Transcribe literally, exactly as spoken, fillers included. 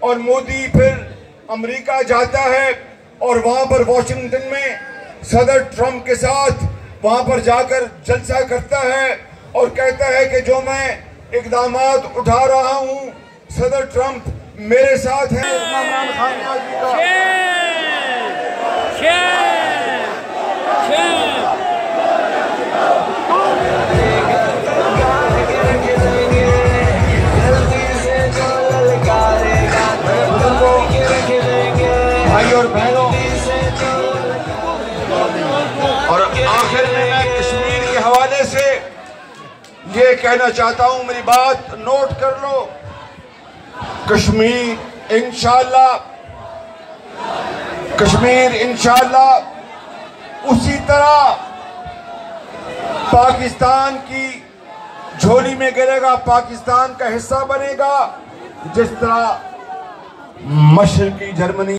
और मोदी फिर अमेरिका जाता है और वहां पर वाशिंगटन में सदर ट्रंप के साथ वहां पर जाकर जलसा करता है और कहता है कि जो मैं इकदामात उठा रहा हूं सदर ट्रंप मेरे साथ है। इमरान खान भाई और बहनों, और आखिर में मैं कश्मीर के हवाले से ये कहना चाहता हूं, मेरी बात नोट कर लो। कश्मीर इंशाअल्लाह कश्मीर इंशाअल्लाह उसी तरह पाकिस्तान की झोली में गिरेगा, पाकिस्तान का हिस्सा बनेगा जिस तरह मशरकी जर्मनी